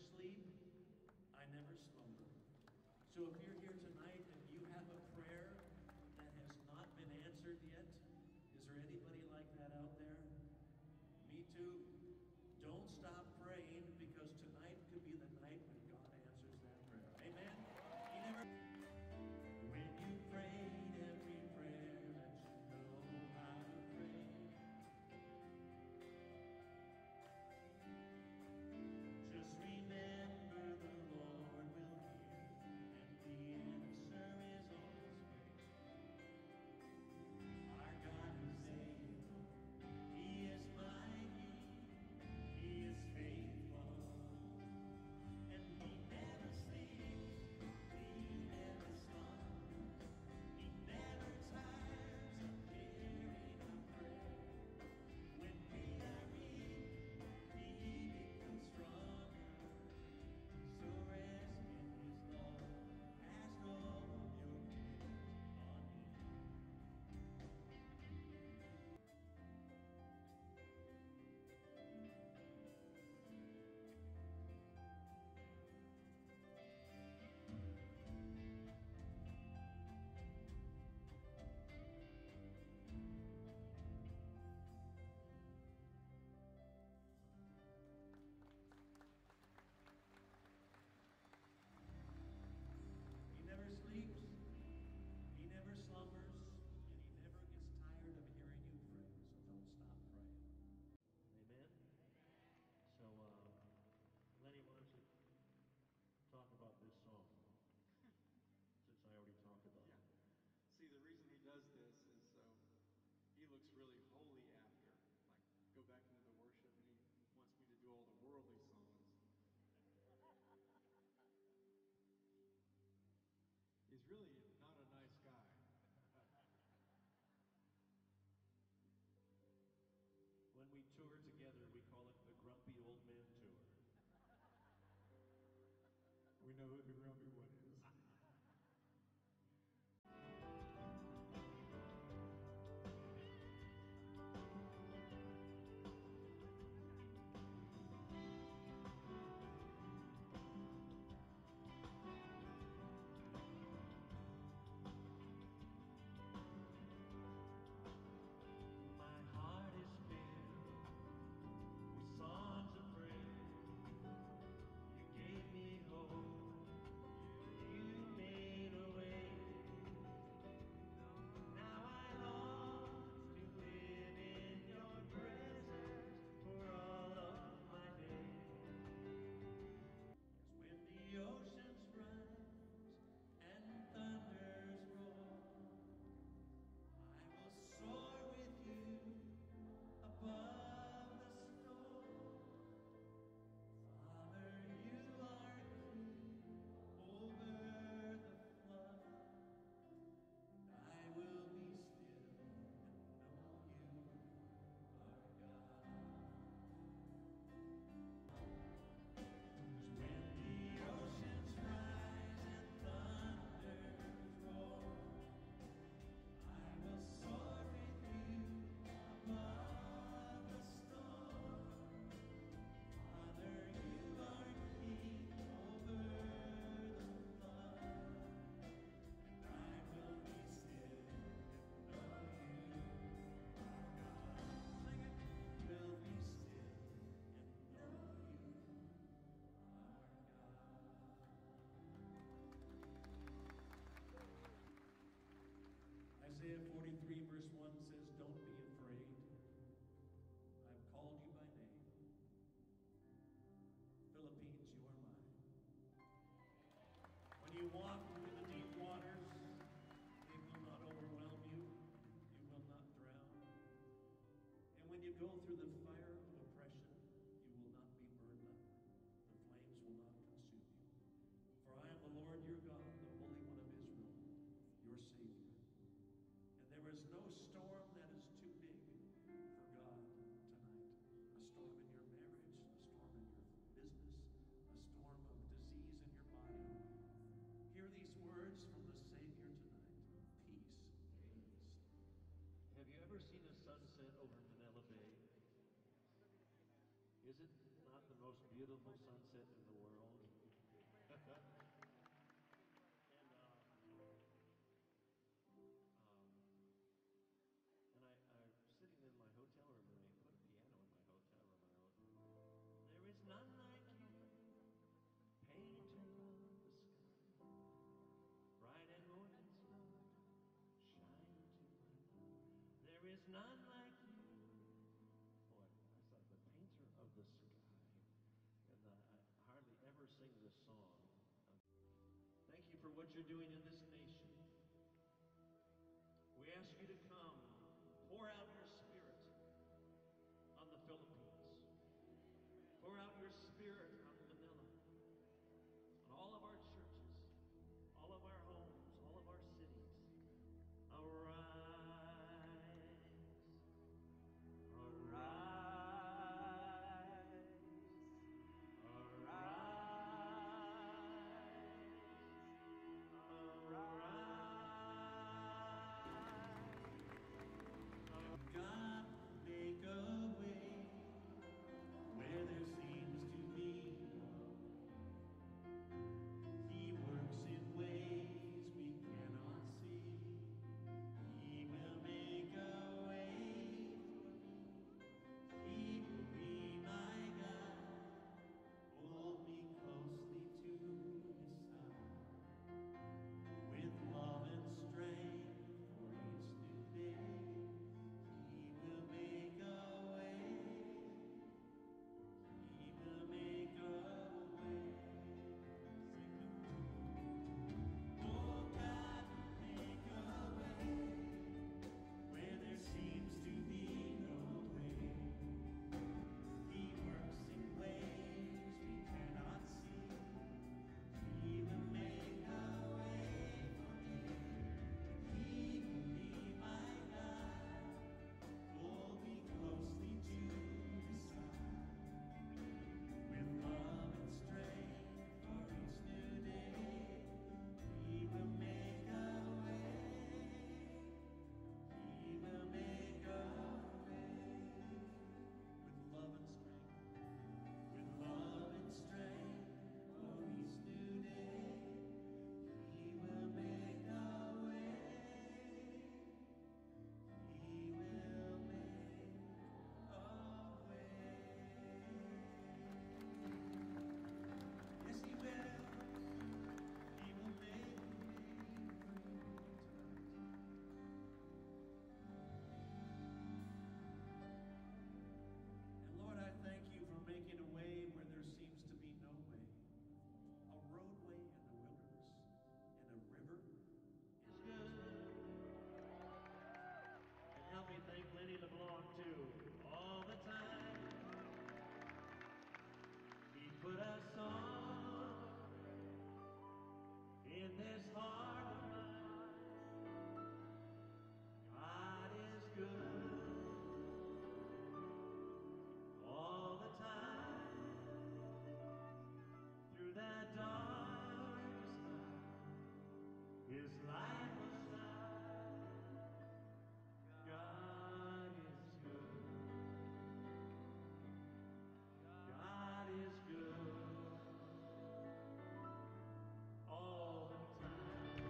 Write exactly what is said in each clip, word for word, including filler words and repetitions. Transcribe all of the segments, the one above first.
sleep, I never slumber. So if you're here tonight and you have a prayer that has not been answered yet, is there anybody like that out there? Me too. Don't stop praying, because tonight could be the night when God answers that prayer. Amen? He never... When you prayed every prayer that you know how to pray, just remember the Lord will hear, and the answer is on His way. Our God is able, He is mighty, He is faithful, and He never sleeps, He never slumbers, He never tires of hearing our prayer. When we are weak, He becomes stronger. So rest in His love, cast all of your cares on He never sleeps, He never slumbers, and He never gets tired of hearing you pray. So don't stop praying. Amen? So, uh, Lenny, why don't you talk about this song? Since I already talked about Yeah. it. See, the reason he does this is so he looks really holy after. Like, go back into the worship, and he wants me to do all the worldly songs. He's really not a nice guy. When we tour together, we call it the Grumpy Old Man Tour. We know who the grumpy one is. My heart is filled with songs of praise. You gave me hope, you made a way. Now I long to live in your presence for all of my days. 'Cause when the oceans rise and thunders roar, I will soar with you above the storm. Father, you are king over the flood. I will be still and know you are God. 'Cause when the oceans rise and thunders roar, I will soar with you above the storm. Father, you are king over the flood, and I will be still and know you are God. Sing it. Will be still and know you are God. Isaiah forty-three verse one says, don't be afraid. I've called you by name. Philippines, you are mine. When you walk through the deep waters, they will not overwhelm you. You will not drown. And when you go through the fire of oppression, you will not be burned up. The flames will not consume you. For I am the Lord your God, the Holy One of Israel, your Savior. And there is no storm that is too big for God tonight. A storm in your marriage, a storm in your business, a storm of disease in your body. Hear these words from the Savior tonight. Peace, peace. Have you ever seen a sunset over Manila Bay? Is it not the most most beautiful sunset in the world. and uh, um, and I, I'm sitting in my hotel room, and they put a piano in my hotel room, and I wrote, "There is none like you, painter of the sky, bright and morning star, shine into my life. There is none like you." Boy, I thought the painter of the sky, and uh, I hardly ever sing this song. Uh, thank you for what you're doing in this nation. We ask you to come, pour out your spirit on the Philippines. Pour out your spirit on Manila, on all of our churches, all of our homes, all of our cities. Arise, arise, arise, arise. God, make a way where there seems to be. He works in ways we cannot see. He will make a way for me. He will be my God. Hold me closely to his side. With love and strength for each new day. He will make a way. He will make a way. Sing it. Oh, God, make a way where there seems to be no way. He works in ways we cannot see. He will make a way for me. He will be my God. Hold me closely to his side. With love and strength for each new day. He will make a way. He will make a way. With love and strength. With love and strength for each new day. He will make a way. He will make a way. Yes, he will. He will make a way for you tonight. And Lord, I thank you for making a way where there seems to be no way. A roadway in the wilderness, and a river is good. And help me thank Lenny LeBlanc too. All the time he put a song in this heart of mine. God is good all the time. Through that darkest night, his light will shine. God is good. God is good all the time.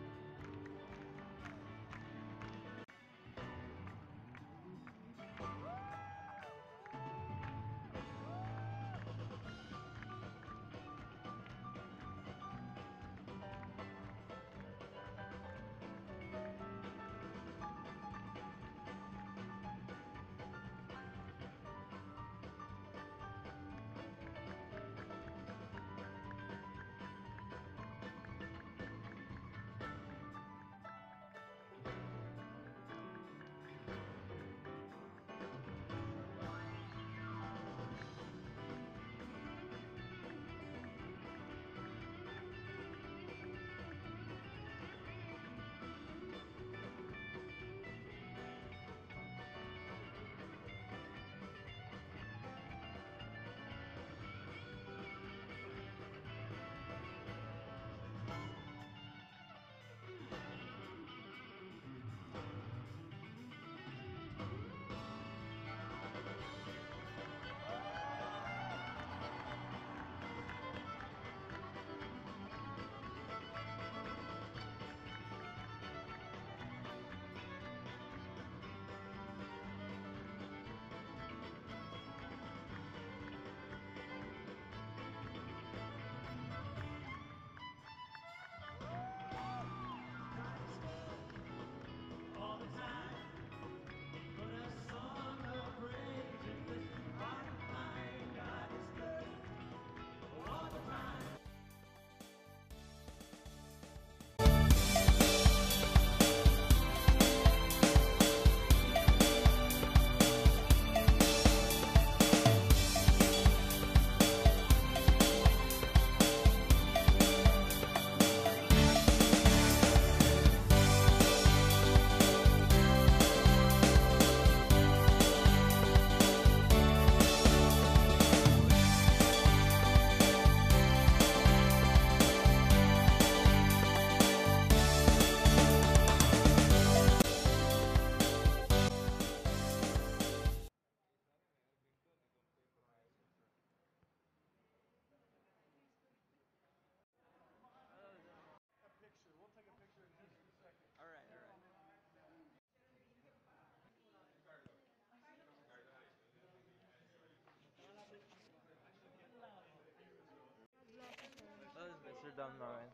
Don Moen.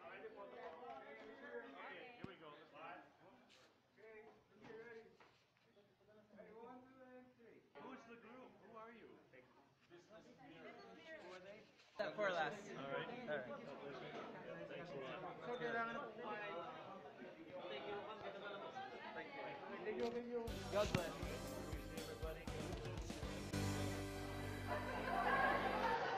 Who's the group? Who are you? Business Mirrors. Who are they? That for last. All right. All right. Thanks a lot. God bless.